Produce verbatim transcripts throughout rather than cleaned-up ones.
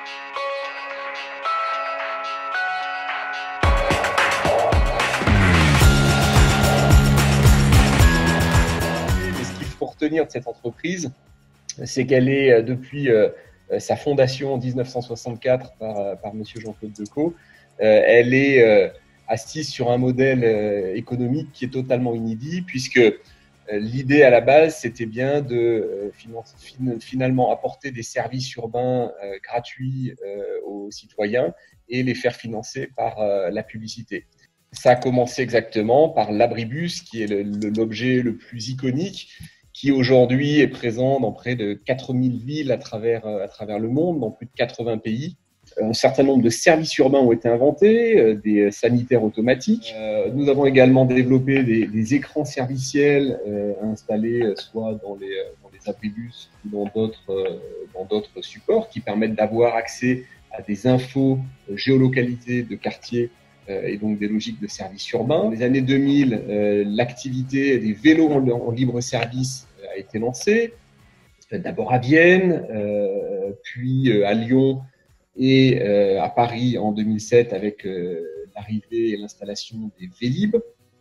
Retenir de cette entreprise, c'est qu'elle est depuis euh, sa fondation en mille neuf cent soixante-quatre par, euh, par M. Jean-Claude Decaux, euh, elle est euh, assise sur un modèle euh, économique qui est totalement inédit, puisque euh, l'idée à la base, c'était bien de euh, finance, fin, finalement apporter des services urbains euh, gratuits euh, aux citoyens et les faire financer par euh, la publicité. Ça a commencé exactement par l'abribus, qui est le, le, l'objet le plus iconique, qui aujourd'hui est présent dans près de quatre mille villes à travers, à travers le monde, dans plus de quatre-vingts pays. Un certain nombre de services urbains ont été inventés, des sanitaires automatiques. Nous avons également développé des, des écrans serviciels euh, installés soit dans les, dans les abribus ou dans d'autres, euh, dans d'autres supports qui permettent d'avoir accès à des infos géolocalisées de quartiers euh, et donc des logiques de services urbains. Dans les années deux mille, euh, l'activité des vélos en, en libre service a été lancée, d'abord à Vienne, euh, puis euh, à Lyon et euh, à Paris en deux mille sept avec euh, l'arrivée et l'installation des Vélib.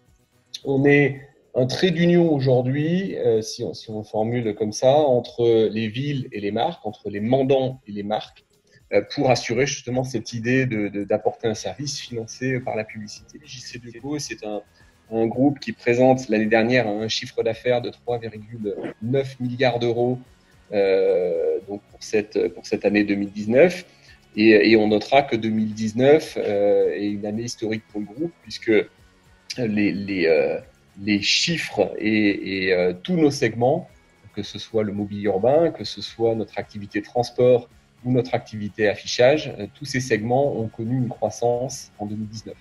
On est un trait d'union aujourd'hui, euh, si, on, si on formule comme ça, entre les villes et les marques, entre les mandants et les marques, euh, pour assurer justement cette idée de, de, d'apporter un service financé par la publicité. J C Decaux, c'est un, un groupe qui présente l'année dernière un chiffre d'affaires de trois virgule neuf milliards d'euros euh, donc pour, cette, pour cette année deux mille dix-neuf. Et, et on notera que deux mille dix-neuf euh, est une année historique pour le groupe, puisque les, les, euh, les chiffres et, et euh, tous nos segments, que ce soit le mobilier urbain, que ce soit notre activité transport ou notre activité affichage, euh, tous ces segments ont connu une croissance en deux mille dix-neuf.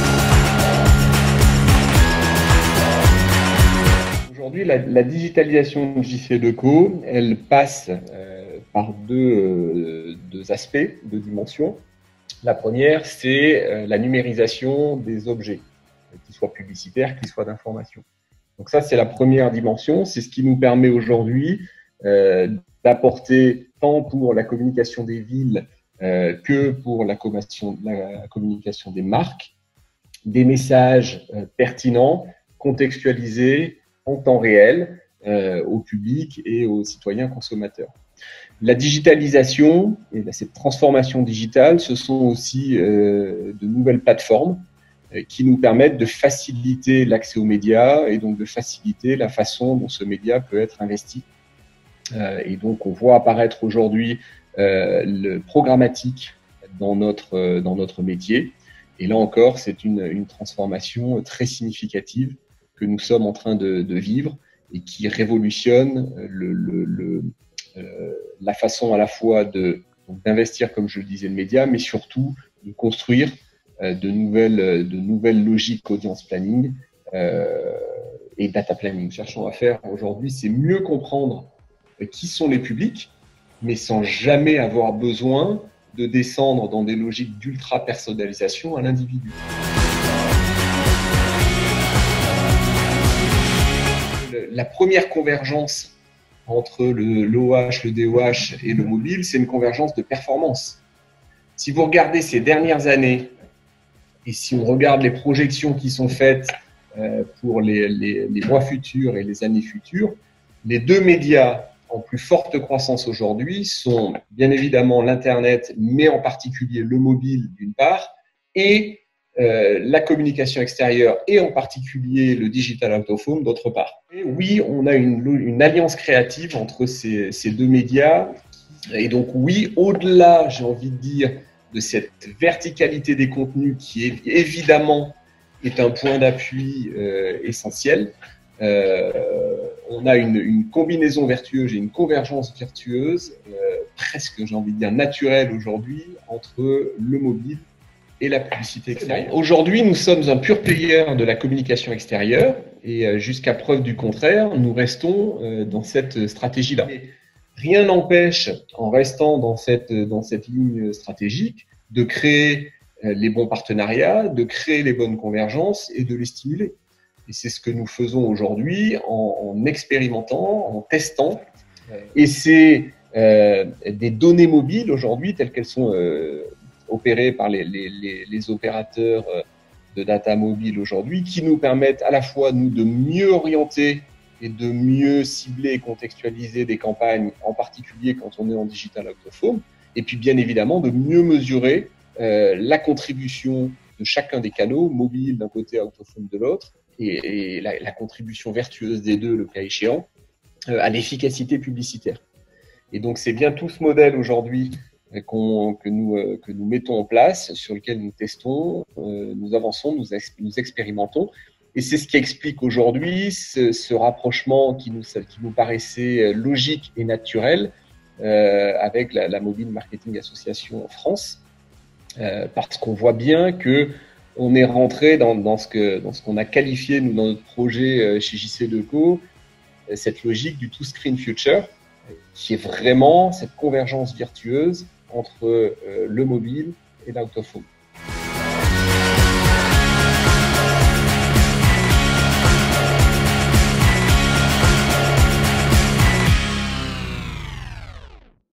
Aujourd'hui, la, la digitalisation de J C Decaux, elle passe euh, par deux, euh, deux aspects, deux dimensions. La première, c'est euh, la numérisation des objets, qu'ils soient publicitaires, qu'ils soient d'information. Donc ça, c'est la première dimension. C'est ce qui nous permet aujourd'hui euh, d'apporter, tant pour la communication des villes euh, que pour la communication, la communication des marques, des messages euh, pertinents, contextualisés, en temps réel euh, au public et aux citoyens consommateurs. La digitalisation et cette transformation digitale, ce sont aussi euh, de nouvelles plateformes euh, qui nous permettent de faciliter l'accès aux médias et donc de faciliter la façon dont ce média peut être investi. Euh, et donc, on voit apparaître aujourd'hui euh, le programmatique dans notre, euh, dans notre métier. Et là encore, c'est une, une transformation très significative que nous sommes en train de, de vivre et qui révolutionne le, le, le, euh, la façon à la fois de, donc, d'investir, comme je le disais, le média, mais surtout de construire euh, de, nouvelles, de nouvelles logiques audience planning euh, et data planning. Nous cherchons à faire aujourd'hui, c'est mieux comprendre qui sont les publics, mais sans jamais avoir besoin de descendre dans des logiques d'ultra-personnalisation à l'individu. La première convergence entre le, l'O H, le D O H et le mobile, c'est une convergence de performance. Si vous regardez ces dernières années, et si on regarde les projections qui sont faites euh, pour les, les, les mois futurs et les années futures, les deux médias en plus forte croissance aujourd'hui sont bien évidemment l'Internet, mais en particulier le mobile d'une part, et euh, la communication extérieure, et en particulier le digital out of home d'autre part. Et oui, on a une, une alliance créative entre ces, ces deux médias, et donc oui, au-delà, j'ai envie de dire, de cette verticalité des contenus qui est, évidemment est un point d'appui euh, essentiel, euh, on a une, une combinaison vertueuse et une convergence vertueuse, euh, presque, j'ai envie de dire, naturelle aujourd'hui, entre le mobile et la publicité extérieure. Aujourd'hui, nous sommes un pur player de la communication extérieure et euh, jusqu'à preuve du contraire, nous restons euh, dans cette stratégie-là. Rien n'empêche, en restant dans cette, dans cette ligne stratégique, de créer euh, les bons partenariats, de créer les bonnes convergences et de les stimuler. Et c'est ce que nous faisons aujourd'hui en, en expérimentant, en testant. Et c'est euh, des données mobiles aujourd'hui, telles qu'elles sont euh, opérées par les, les, les, les opérateurs de data mobile aujourd'hui, qui nous permettent à la fois, nous, de mieux orienter et de mieux cibler et contextualiser des campagnes, en particulier quand on est en digital out of home, et puis bien évidemment de mieux mesurer euh, la contribution de chacun des canaux, mobile d'un côté, out of home de l'autre, et, et la, la contribution vertueuse des deux, le cas échéant, euh, à l'efficacité publicitaire. Et donc c'est bien tout ce modèle aujourd'hui qu'on, que, nous, euh, que nous mettons en place, sur lequel nous testons, euh, nous avançons, nous, ex, nous expérimentons. Et c'est ce qui explique aujourd'hui ce, ce rapprochement qui nous, qui nous paraissait logique et naturel euh, avec la, la Mobile Marketing Association en France, euh, parce qu'on voit bien que on est rentré dans, dans ce que dans ce qu'on a qualifié nous dans notre projet chez J C Decaux, cette logique du two screen future, qui est vraiment cette convergence virtueuse entre euh, le mobile et l'out of home.